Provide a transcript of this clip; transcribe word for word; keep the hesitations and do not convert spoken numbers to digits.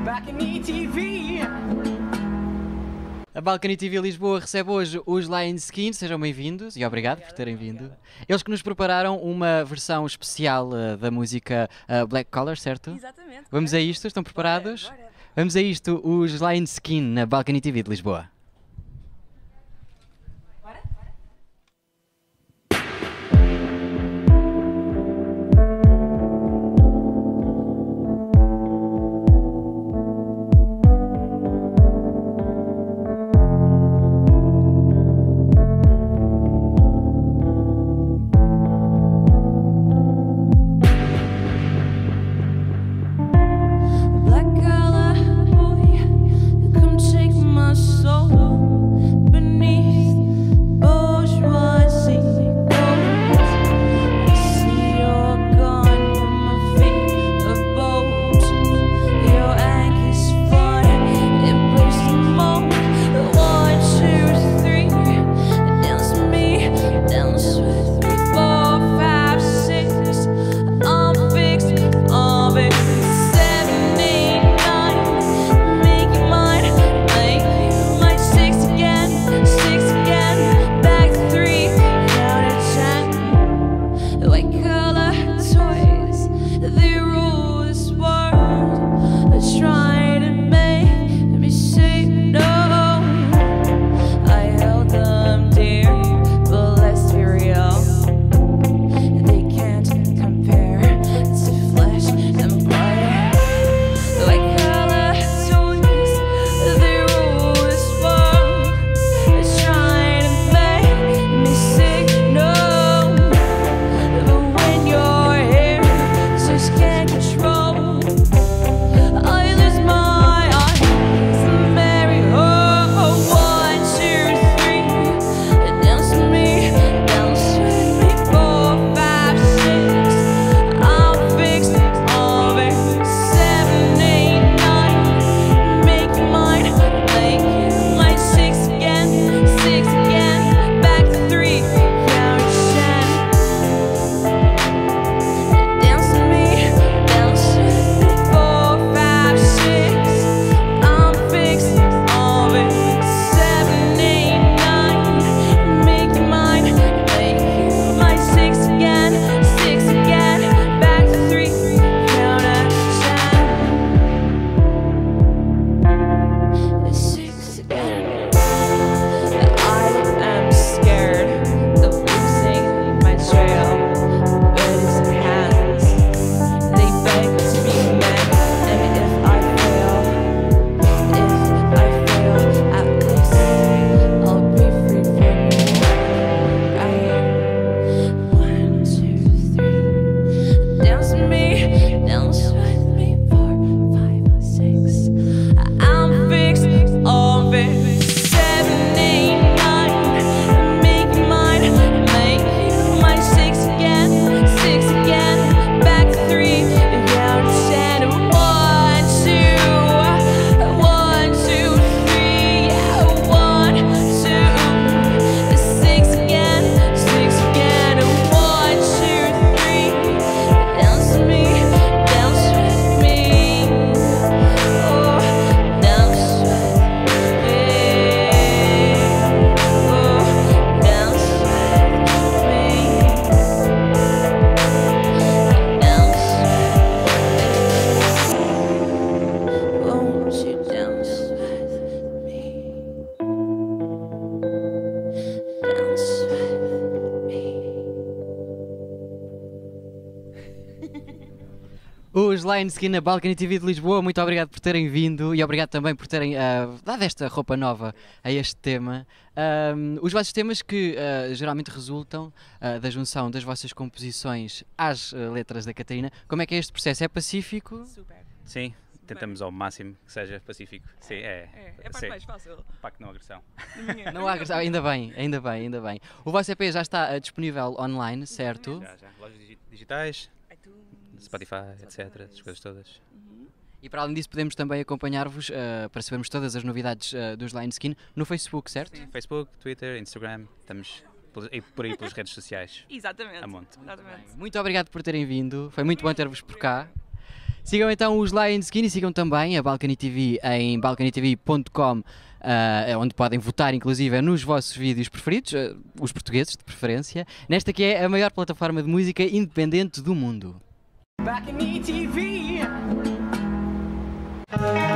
Balcony T V. A Balcony T V Lisboa recebe hoje os Lion Skin, sejam bem-vindos e obrigado por terem vindo. Eles que nos prepararam uma versão especial uh, da música uh, Black Collar, certo? Exatamente. Vamos a isto, estão preparados? Bora, bora. Vamos a isto, os Lion Skin na Balcony T V de Lisboa. Bora? Black collar boy, come take my soul beneath bourgeoisie gold. I see you're gone from my feet of bold. Your anchor's fine, embrace the mold. One, two, three, dance with me, dance with me. Four, five, six, I'm fixed, I'm fixed. Seven, eight, nine, make it mine, make you mine. Six again, six again, back to three, count to ten. White collar toys, they rule this world. They try to make me say no. I held them dear, but let's be real. They can't compare to flesh and blood. White collar toys, they rule this world. They try to make me say no. But when you're here, just can't control. I lose my eyes and marry her. One, two, three, dance with me, dance with me. Four, five, six, I'm fixed, I'm fixed. Seven, eight, nine, make it mine, make it mine. Six again, six again, back to three, count to ten. Dance with me, dance with me. Four, five, six, I'm fixed, I'm fixed. Seven, eight, nine, make it mine, make it mine. Six again, six again, back to three, count to ten. Six again. I am scared of losing my trail. Birds and hands, they beg to be met. And if I fail, if I fail, at least I'll be free from you. Right? One, two, three, dance with me, dance with me. Four, five, six, I'm fixed, I'm fixed. Seven, eight, nine, make it mine, make it mine. Six again, six again, back to three, count to ten. One, two, one, two, three, yeah. One, two, six again, six again. One, two, three, dance with me, dance with me. Oh, dance with me. Oh, dance with me. Dance with me. Won't you dance with me? Dance with me. Os Lion Skin na Balcony T V de Lisboa, muito obrigado por terem vindo e obrigado também por terem uh, dado esta roupa nova a este tema. Um, os vossos temas que uh, geralmente resultam uh, da junção das vossas composições às uh, letras da Catarina, como é que é este processo? É pacífico? Super. Sim, tentamos ao máximo que seja pacífico. Sim, é. É, é a parte sim. mais fácil. Pacto não agressão. da minha- Não há agressão, ainda bem, ainda bem, ainda bem. O vosso E P já está uh, disponível online, certo? Já, já. Lojas digi- digitais, iTunes, Spotify, etcétera. Essas coisas todas. E para além disso podemos também acompanhar-vos uh, para sabermos todas as novidades uh, dos Lion Skin no Facebook, certo? Sim, Facebook, Twitter, Instagram, estamos pelas- e por aí pelas redes sociais. Exatamente. A monte. Exatamente. Muito obrigado por terem vindo, foi muito bom ter-vos por cá. Sigam então os Lion Skin e sigam também a Balcony T V em balcony t v ponto com, uh, onde podem votar inclusive nos vossos vídeos preferidos, uh, os portugueses de preferência, nesta que é a maior plataforma de música independente do mundo. Balcony T V.